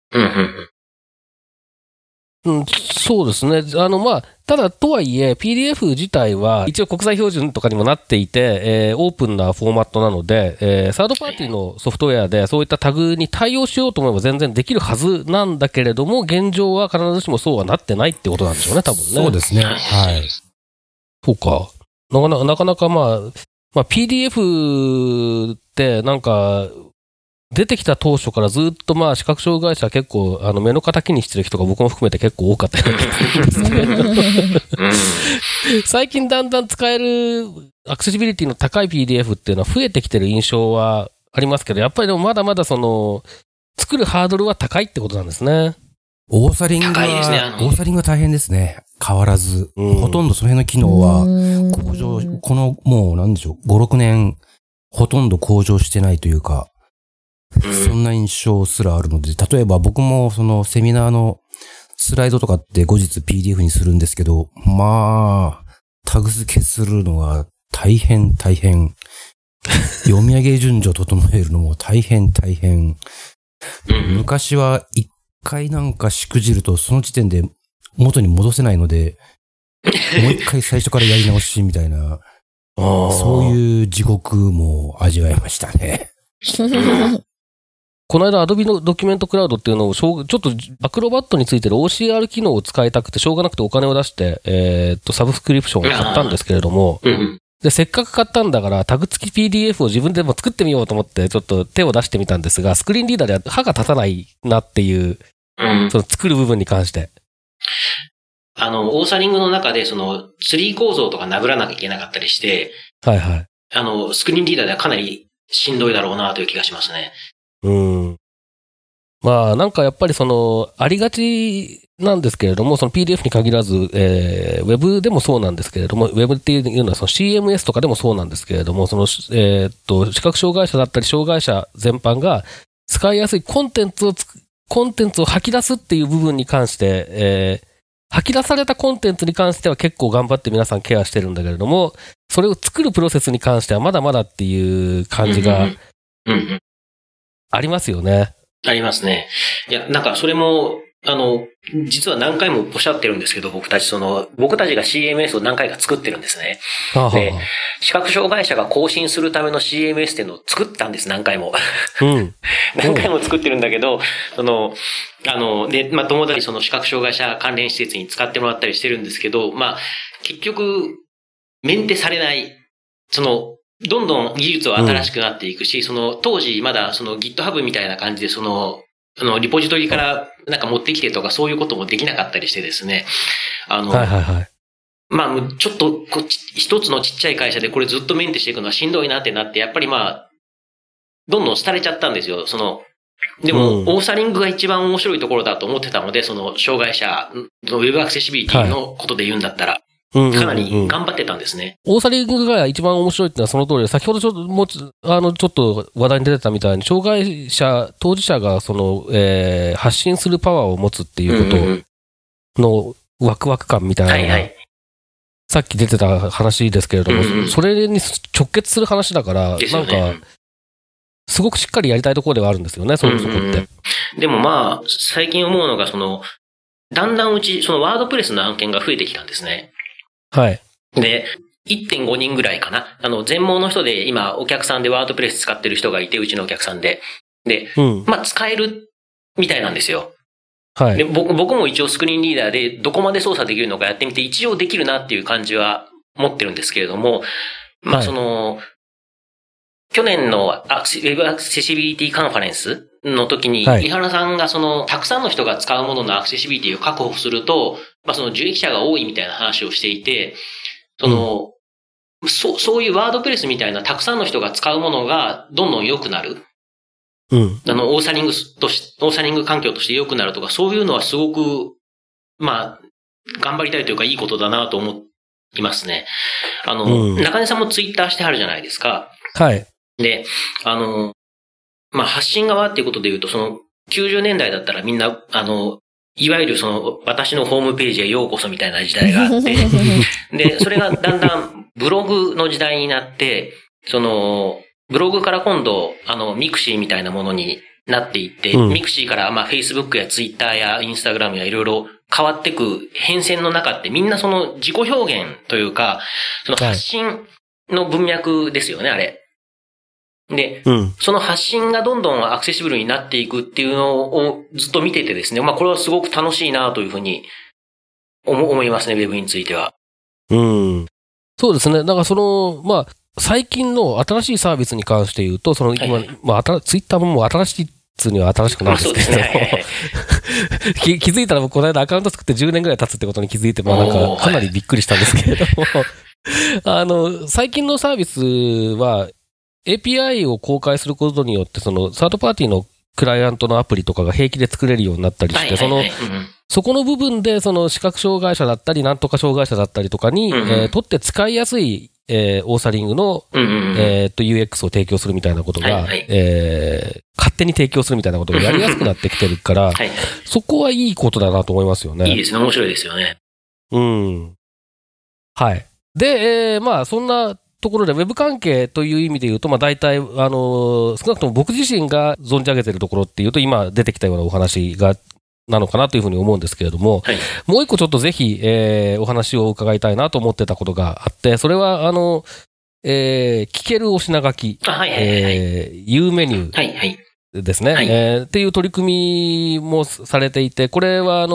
そうですね。まあ、ただとはいえ PDF 自体は一応国際標準とかにもなっていて、オープンなフォーマットなので、サードパーティーのソフトウェアでそういったタグに対応しようと思えば全然できるはずなんだけれども、現状は必ずしもそうはなってないってことなんでしょうね、多分ね。 そうですね。はい。 そうか。なかなかまあ PDF ってなんか、出てきた当初からずっとまあ視覚障害者結構目の敵にしてる人が僕も含めて結構多かったような気がするんですけど最近だんだん使えるアクセシビリティの高い PDF っていうのは増えてきてる印象はありますけど、やっぱりでもまだまだ作るハードルは高いってことなんですね。 オーサリングは大変ですね。変わらず。ほとんどその辺の機能は向上、もうなんでしょう、5、6年ほとんど向上してないというか、そんな印象すらあるので、例えば僕もセミナーのスライドとかって後日 PDF にするんですけど、まあ、タグ付けするのが大変。読み上げ順序整えるのも大変。昔は一回なんかしくじるとその時点で元に戻せないので、もう一回最初からやり直しみたいなそういう地獄も味わいましたね。 この間、Adobe のドキュメントクラウドっていうのを、ちょっとアクロバットについてる OCR 機能を使いたくて、しょうがなくてお金を出して、サブスクリプションを買ったんですけれども、で、せっかく買ったんだから、タグ付き PDF を自分でも作ってみようと思って、ちょっと手を出してみたんですが、スクリーンリーダーでは歯が立たないなっていう、その作る部分に関して。 オーサリングの中で、ツリー構造とか殴らなきゃいけなかったりして、 はいはい。 スクリーンリーダーではかなりしんどいだろうなという気がしますね。 まあ、なんかやっぱりありがちなんですけれども、その PDF に限らず、ウェブでもそうなんですけれども、ウェブっていうのはCMS とかでもそうなんですけれども、視覚障害者だったり障害者全般が使いやすいコンテンツを吐き出すっていう部分に関して、吐き出されたコンテンツに関しては結構頑張って皆さんケアしてるんだけれども、それを作るプロセスに関してはまだまだっていう感じがありますよね。 ありますね。いや、なんかそれも、実は何回もおっしゃってるんですけど、僕たちが CMS を何回か作ってるんですね。で、視覚障害者が更新するための CMS っていうのを作ったんです、何回も。何回も作ってるんだけど、で、まあ、友達視覚障害者関連施設に使ってもらったりしてるんですけど、まあ、結局、メンテされない、どんどん技術は新しくなっていくし、当時まだGitHub みたいな感じでリポジトリからなんか持ってきてとかそういうこともできなかったりしてですね。まあ、ちょっと一つのちっちゃい会社でこれずっとメンテしていくのはしんどいなってなって、やっぱりまあ、どんどん廃れちゃったんですよ。でも、オーサリングが一番面白いところだと思ってたので、障害者のウェブアクセシビリティのことで言うんだったら。かなり頑張ってたんですね。 オーサリングが一番面白いってのはその通りで、先ほどちょっと話題に出てたみたいに、障害者、当事者が発信するパワーを持つっていうことのワクワク感みたいなのが、さっき出てた話ですけれども、それに直結する話だから、なんか、すごくしっかりやりたいところではあるんですよね、そこって。 でもまあ、最近思うのが、だんだんワードプレスの案件が増えてきたんですね。 はい。 で、1.5 人ぐらいかな。全盲の人で今お客さんでワードプレス使ってる人がいて、うちのお客さんで。で、まあ使えるみたいなんですよ。 はい。 で、僕も一応スクリーンリーダーでどこまで操作できるのかやってみて、一応できるなっていう感じは持ってるんですけれども、まあ去年のウェブアクセシビリティカンファレンスの時に、井原さんがたくさんの人が使うもののアクセシビリティを確保すると、まあ受益者が多いみたいな話をしていて、そういうワードプレスみたいなたくさんの人が使うものがどんどん良くなる。オーサリング環境として良くなるとか、そういうのはすごく、まあ、頑張りたいというかいいことだなと思いますね。中根さんもツイッターしてはるじゃないですか。 はい。 で、まあ、発信側っていうことで言うと、90年代だったらみんな、いわゆる私のホームページへようこそみたいな時代があって、で、それがだんだんブログの時代になって、ブログから今度、ミクシーみたいなものになっていって、ミクシーから、まあ、Facebook や Twitter や Instagram やいろいろ変わっていく変遷の中ってみんな自己表現というか、発信の文脈ですよね、あれ。で、その発信がどんどんアクセシブルになっていくっていうのをずっと見ててですね、まあこれはすごく楽しいなというふうに思いますね、ウェブについては。 そうですね。だからまあ、最近の新しいサービスに関して言うと、今、まあ、ツイッターももう新しいつには新しくないんですけど、気づいたらこの間アカウント作って10年ぐらい経つってことに気づいて、まあなんかかなりびっくりしたんですけれども、最近のサービスは、API を公開することによって、サードパーティーのクライアントのアプリとかが平気で作れるようになったりして、そこの部分で、視覚障害者だったり、なんとか障害者だったりとかに、とって使いやすい、オーサリングの、UX を提供するみたいなことが、勝手に提供するみたいなことがやりやすくなってきてるから、そこはいいことだなと思いますよね。 いいですね。面白いですよね。 はい。で、まあ、そんな、ところで、ウェブ関係という意味で言うと、まあ大体、少なくとも僕自身が存じ上げているところっていうと、今出てきたようなお話なのかなというふうに思うんですけれども、もう一個ちょっとぜひ、お話を伺いたいなと思ってたことがあって、それは、 聞けるお品書き、U メニューですね、っていう取り組みもされていて、これは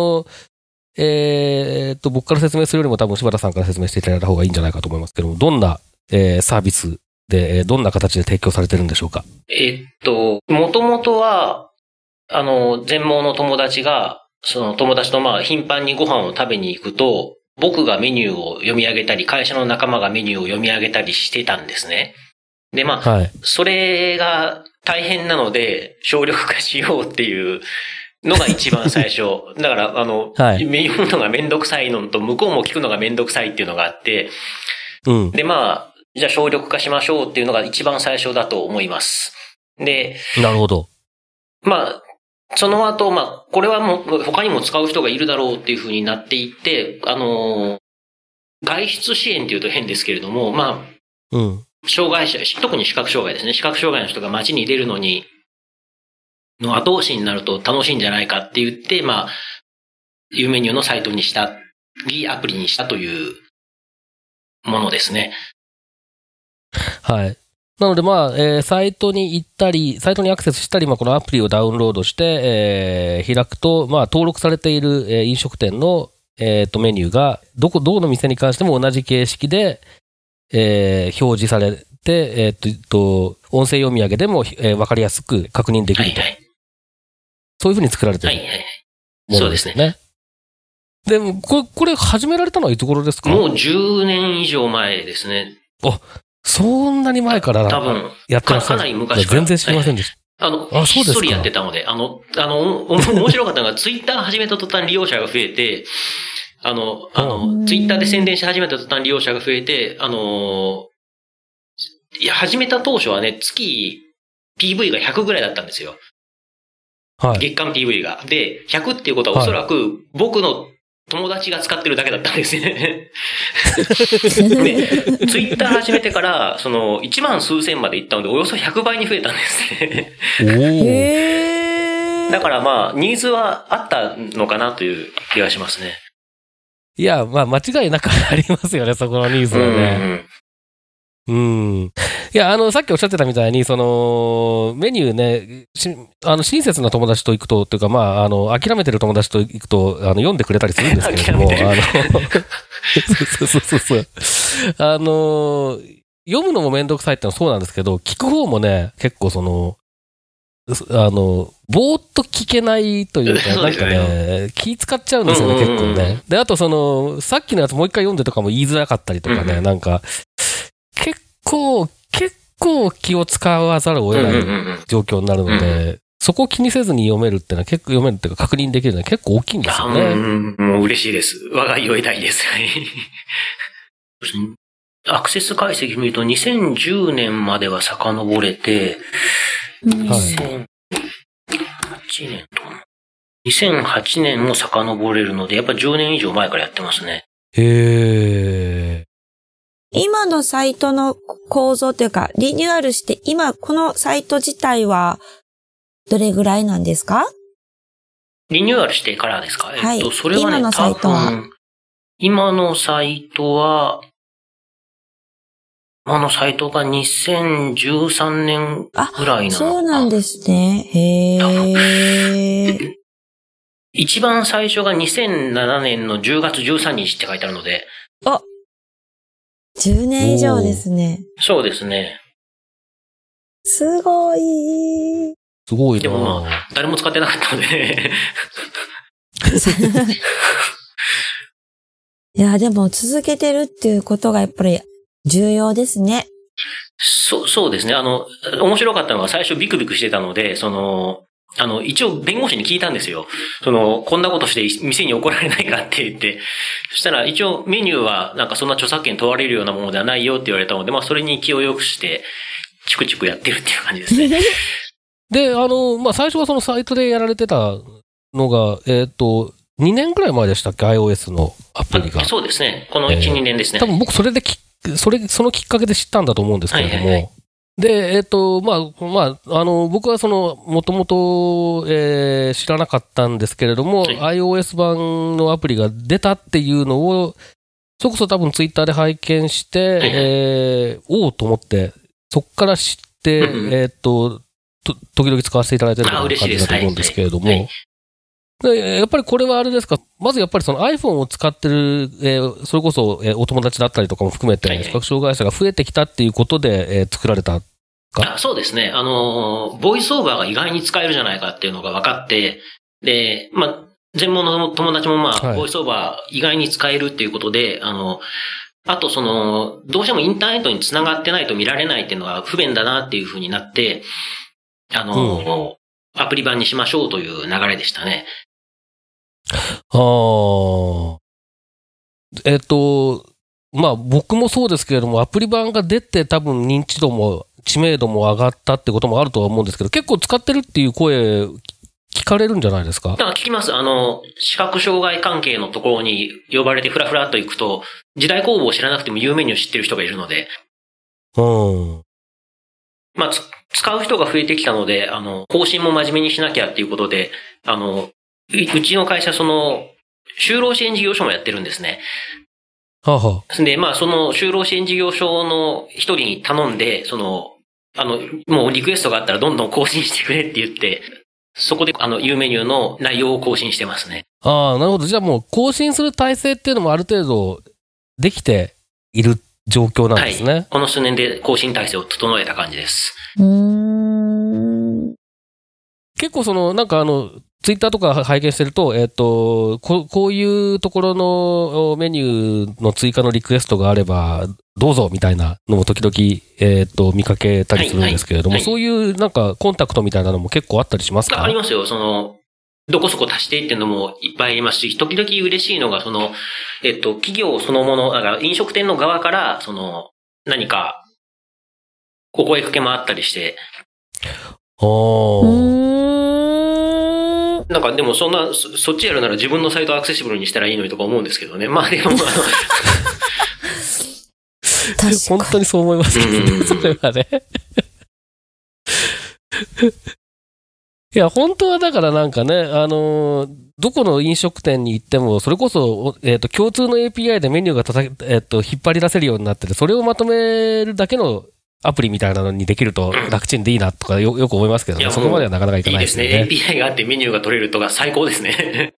僕から説明するよりも多分柴田さんから説明していただいた方がいいんじゃないかと思いますけども、どんな、サービスで、どんな形で提供されてるんでしょうか？ もともとは、全盲の友達が、その友達と頻繁にご飯を食べに行くと、僕がメニューを読み上げたり、会社の仲間がメニューを読み上げたりしてたんですね。で、それが大変なので、省力化しようっていうのが一番最初。だから、読むのがめんどくさいのと、向こうも聞くのがめんどくさいっていうのがあって、で、じゃあ省力化しましょうっていうのが一番最初だと思います。で、 なるほど。 その後、これはもう他にも使う人がいるだろうっていう風になっていって、外出支援っていうと変ですけれども、障害者、特に視覚障害ですね。視覚障害の人が街に出るの後押しになると楽しいんじゃないかって言って、Uメニューのサイトにしたり、アプリにしたというものですね。 はい。なので、サイトに行ったり、サイトにアクセスしたり、このアプリをダウンロードして、開くと、登録されている、飲食店の、メニューが、どの店に関しても同じ形式で、表示されて、音声読み上げでも、わかりやすく確認できると。そういうふうに作られているものですね。そうですね。でも、これ始められたのはいつ頃ですか？ もう10年以上前ですね。 そんなに前からやってらっしゃる。 かなり昔から。 全然知りませんでした。 ひっそりやってたので、面白かったのが、ツイッター始めた途端利用者が増えて、ツイッターで宣伝し始めた途端利用者が増えて、始めた当初はね、月 PV が100ぐらいだったんですよ。月間 PV が。で、100っていうことはおそらく僕の友達が使ってるだけだったんですね。で、ツイッター始めてから、1万数千まで行ったので、およそ100倍に増えたんですね。だからニーズはあったのかなという気がしますね。 いや、間違いなくありますよね、そこのニーズはね。いや、さっきおっしゃってたみたいに、メニューね、親切な友達と行くと、というか、諦めてる友達と行くと、読んでくれたりするんですけれども、読むのもめんどくさいってのはそうなんですけど、聞く方もね、結構ぼーっと聞けないというか、なんかね、気使っちゃうんですよね、結構ね。で、あとさっきのやつもう一回読んでとかも言いづらかったりとかね、なんか、結構気を使わざるを得ない状況になるので、そこを気にせずに読めるっていうのは結構読めるっていうか確認できるのは結構大きいんですよね。 もう嬉しいです。我が家を得たいです。アクセス解析見ると2010年までは遡れて、2008年も遡れるので、やっぱ10年以上前からやってますね。 今のサイトの構造というか、リニューアルして、今このサイト自体はどれぐらいなんですか？ リニューアルしてからですか？ はい。 それはね、 今のサイトは今のサイトが2013年ぐらいなのか。 そうなんですね。 一番最初が2007年の10月13日って書いてあるので。 10年以上ですね。 そうですね。 すごい。 すごいな。 でも誰も使ってなかったので。 いや、でも続けてるっていうことがやっぱり重要ですね。 そうですね。面白かったのが最初ビクビクしてたので、一応弁護士に聞いたんですよ。こんなことして店に怒られないかって言って。そしたら一応メニューはなんかそんな著作権問われるようなものではないよって言われたので、それに気を良くして、チクチクやってるっていう感じですね。 で、最初はそのサイトでやられてたのが、2年くらい前でしたっけ？ iOS のアプリが。 そうですね。この1、2年ですね。 多分僕そのきっかけで知ったんだと思うんですけれども。で、僕はもともと、知らなかったんですけれども、iOS 版のアプリが出たっていうのをそれこそ多分ツイッターで拝見して、おおと思って、そっから知って、時々使わせていただいてるような感じだと思うんですけれども、やっぱりこれはあれですか、まずやっぱりその iPhone を使ってる、それこそ、お友達だったりとかも含めて、視覚障害者が増えてきたっていうことで、作られたか？ そうですね。ボイスオーバーが意外に使えるじゃないかっていうのが分かって、で、まあ、全盲の友達もボイスオーバー意外に使えるっていうことで、あとどうしてもインターネットに繋がってないと見られないっていうのが不便だなっていう風になって、アプリ版にしましょうという流れでしたね。 まあ僕もそうですけれども、アプリ版が出て多分認知度も知名度も上がったってこともあるとは思うんですけど、結構使ってるっていう声聞かれるんじゃないですか？ 聞きます。視覚障害関係のところに呼ばれてフラフラっと行くと、時代工房を知らなくても有メニュー知ってる人がいるので。まあ、使う人が増えてきたので、更新も真面目にしなきゃっていうことで、うちの会社、就労支援事業所もやってるんですね。で、まあ、就労支援事業所の一人に頼んで、もうリクエストがあったらどんどん更新してくれって言って、そこで、いうメニューの内容を更新してますね。 なるほど。じゃあもう更新する体制っていうのもある程度できている状況なんですね。 はい。この数年で更新体制を整えた感じです。 結構なんかツイッターとか拝見してると、こういうところのメニューの追加のリクエストがあれば、どうぞみたいなのも時々、見かけたりするんですけれども、そういうなんかコンタクトみたいなのも結構あったりしますか？ ありますよ。どこそこ足してっていうのもいっぱいありますし、時々嬉しいのが、企業そのもの、だから飲食店の側から、何か、お声かけもあったりして。なんかでもそっちやるなら自分のサイトをアクセシブルにしたらいいのにとか思うんですけどね。まあでも本当にそう思いますけどね。それはね。いや、本当はだからなんかね、どこの飲食店に行っても、それこそ、共通の API でメニューが引っ張り出せるようになってて、それをまとめるだけのアプリみたいなのにできると楽ちんでいいなとかよく思いますけどね。そこまではなかなかいかないですね。 いいですね。API があってメニューが取れるとか最高ですね。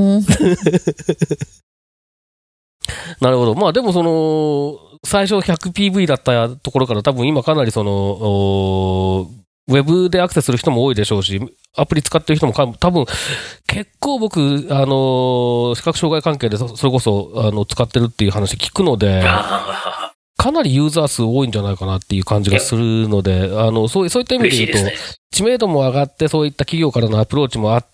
なるほど。まあでも最初 100PV だったところから多分今かなりウェブでアクセスする人も多いでしょうし、アプリ使ってる人も多分結構僕、視覚障害関係でそれこそ使ってるっていう話聞くので、かなりユーザー数多いんじゃないかなっていう感じがするので、そういった意味で言うと、知名度も上がって、そういった企業からのアプローチもあって、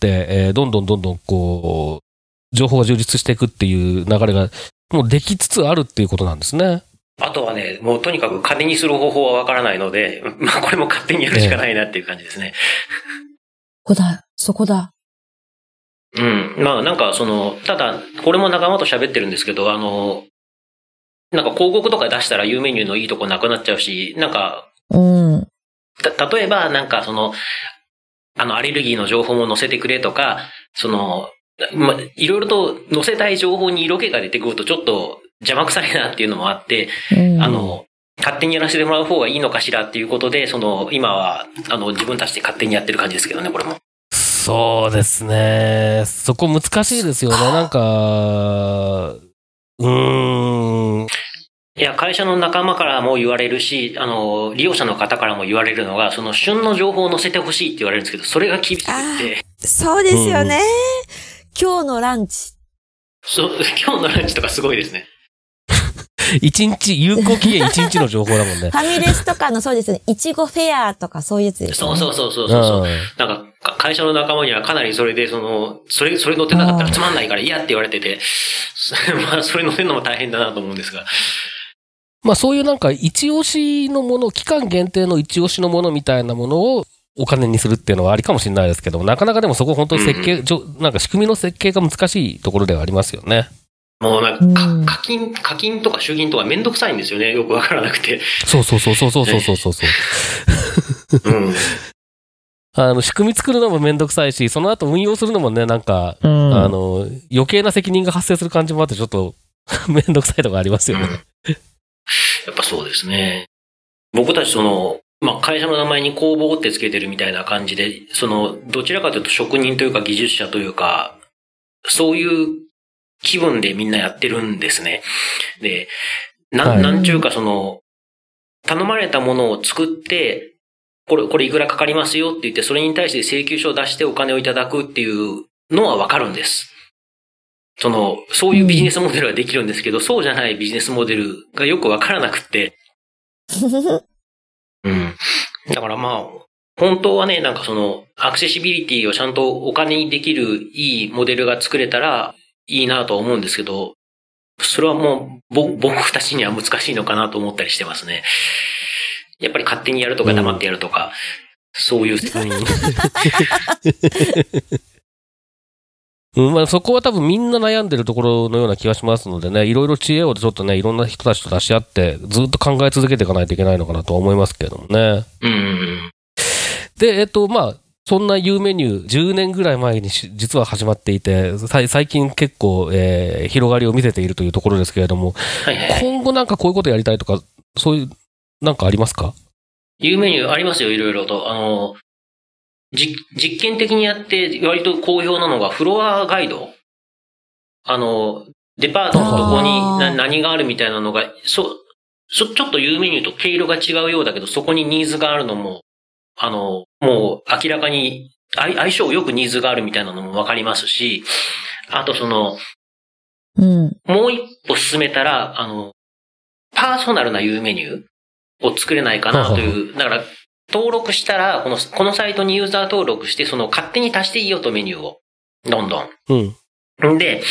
どんどんこう、情報が充実していくっていう流れが、もうできつつあるっていうことなんですね。 あとはね、もうとにかく金にする方法はわからないので、まあこれも勝手にやるしかないなっていう感じですね。 そこだ。 うん。まあなんかただ、これも仲間と喋ってるんですけど、なんか広告とか出したらいうメニューのいいとこなくなっちゃうし、なんか、例えばなんかアレルギーの情報も載せてくれとか、いろいろと載せたい情報に色気が出てくるとちょっと邪魔くさいなっていうのもあって、勝手にやらせてもらう方がいいのかしらっていうことで、今は、自分たちで勝手にやってる感じですけどね、これも。 そうですね。そこ難しいですよね。なんか、 いや、会社の仲間からも言われるし、利用者の方からも言われるのが、旬の情報を載せてほしいって言われるんですけど、それが厳しくて。 そうですよね。今日のランチ。 今日のランチとかすごいですね。 有効期限1日の情報だもんね。 ファミレスとかのそうですね、いちごフェアとかそういうやつですね。 そう。なんか、会社の仲間にはかなりそれで、それ載ってなかったらつまんないから嫌って言われてて、まあ、それ載せるのも大変だなと思うんですが。 まあ、そういうなんか、一押しのもの、期間限定の一押しのものみたいなものをお金にするっていうのはありかもしれないですけども、なかなかでもそこ本当になんか仕組みの設計が難しいところではありますよね。 もうなんか、課金とか主銀とかめんどくさいんですよね。よくわからなくて。 そう。仕組み作るのもめんどくさいし、その後運用するのもね、なんか、余計な責任が発生する感じもあって、ちょっとめんどくさいとこありますよね。 やっぱそうですね。僕たち会社の名前に工房ってつけてるみたいな感じで、どちらかというと職人というか技術者というか、そういう気分でみんなやってるんですね。で、なんちゅうか頼まれたものを作って、これいくらかかりますよって言って、それに対して請求書を出してお金をいただくっていうのはわかるんです。そういうビジネスモデルはできるんですけど、そうじゃないビジネスモデルがよくわからなくって。うん。だから本当はね、アクセシビリティをちゃんとお金にできるいいモデルが作れたらいいなとは思うんですけど、それはもう僕たちには難しいのかなと思ったりしてますね。やっぱり勝手にやるとか黙ってやるとか、そういう。 そこは多分みんな悩んでるところのような気がしますのでね、いろいろ知恵をちょっとね、いろんな人たちと出し合って、ずっと考え続けていかないといけないのかなと思いますけれどもね。で、そんなUメニュー、10年ぐらい前に実は始まっていて、最近結構、広がりを見せているというところですけれども、今後こういうことやりたいとか、そういう、ありますか？ Uメニューありますよ、いろいろと。実験的にやって割と好評なのがフロアガイド。デパートのどこに何があるみたいなのが、ちょっと Uメニューと毛色が違うようだけど、そこにニーズがあるのも、もう明らかに相性よくニーズがあるみたいなのもわかりますし、あともう一歩進めたら、パーソナルな Uメニューを作れないかなという、だから、登録したら、このサイトにユーザー登録して、勝手に足していいよとメニューを。どんどん。で、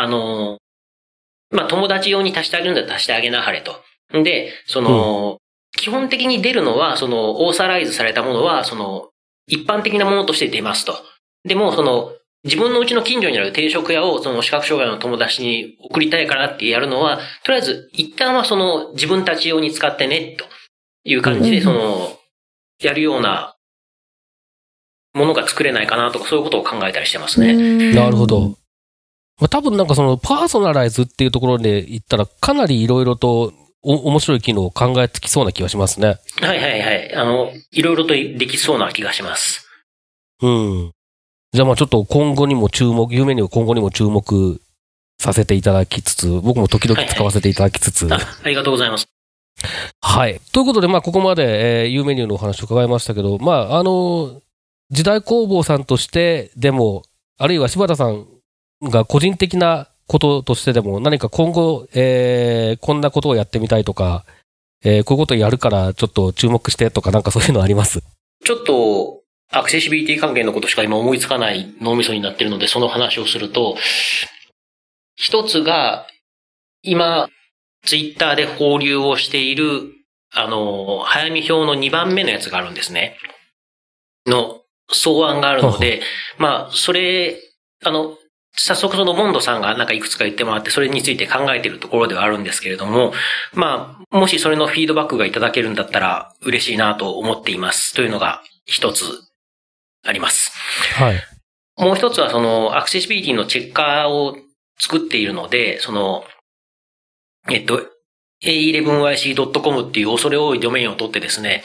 友達用に足してあげるんだったら足してあげなはれと。で、基本的に出るのは、オーサライズされたものは、一般的なものとして出ますと。でも、自分のうちの近所にある定食屋を、視覚障害の友達に送りたいからってやるのは、とりあえず、一旦は自分たち用に使ってね、という感じで、やるようなものが作れないかなとか、そういうことを考えたりしてますね。 なるほど。多分パーソナライズっていうところで言ったら、かなりいろいろと面白い機能を考えつきそうな気がしますね。 はいはいはい。いろいろとできそうな気がします。 じゃあちょっと今後にもUメニュー今後にも注目させていただきつつ、僕も時々使わせていただきつつ。 ありがとうございます。 はい。ということで、ここまで、Uメニューのお話を伺いましたけど、時代工房さんとしてでも、あるいは柴田さんが個人的なこととしてでも、何か今後、こんなことをやってみたいとか、こういうことをやるからちょっと注目してとか、そういうのあります？ ちょっと、アクセシビリティ関係のことしか今思いつかない脳みそになっているので、その話をすると、一つが、今、ツイッターで放流をしている、早見表の2番目のやつがあるんですね。の草案があるので、それ、早速モンドさんがいくつか言ってもらって、それについて考えているところではあるんですけれども、もしそれのフィードバックがいただけるんだったら嬉しいなと思っています。というのが一つあります。 はい。 もう一つはアクセシビリティのチェッカーを作っているので、a11yc.com っていう恐れ多いドメインを取ってですね、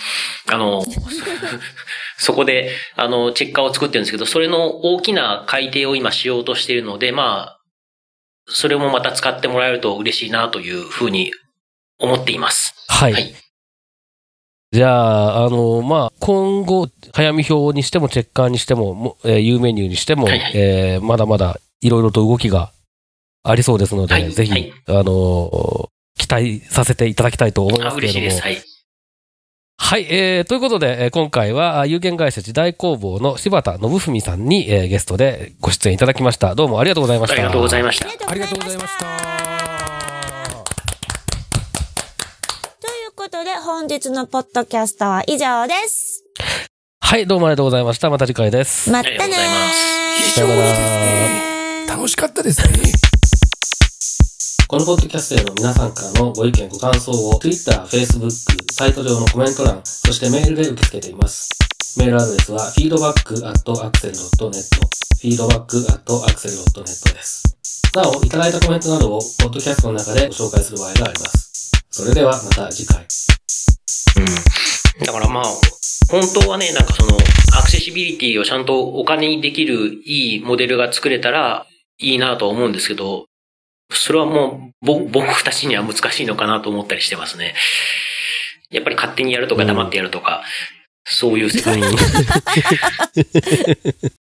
そこで、チェッカーを作ってるんですけど、それの大きな改定を今しようとしているので、それもまた使ってもらえると嬉しいなというふうに思っています。 はい。はい、じゃあ、今後、早見表にしてもチェッカーにしても、Uメニューにしても、まだまだいろいろと動きがありそうですので、ぜひ、期待させていただきたいと思いますけれども。 嬉しいです。はい。 はい、ということで、今回は有限会社時代工房の柴田信文さんに、ゲストでご出演いただきました。どうもありがとうございました。 ありがとうございました。 ありがとうございました。 ということで、本日のポッドキャストは以上です。 はい、どうもありがとうございました。また次回です。 またねー。 ありがとうございます。 以上ですね。楽しかったですね。 このポッドキャストへの皆さんからのご意見ご感想を Twitter、Facebook、サイト上のコメント欄、そしてメールで受け付けています。メールアドレスは feedback@axel.net feedback@axel.net です。 なお、いただいたコメントなどを、ポッドキャストの中でご紹介する場合があります。それではまた次回。 だからまあ、本当はね、なんかその、アクセシビリティをちゃんとお金にできるいいモデルが作れたらいいなとは思うんですけど、それはもう、僕たちには難しいのかなと思ったりしてますね。やっぱり勝手にやるとか黙ってやるとか、そういう世界に。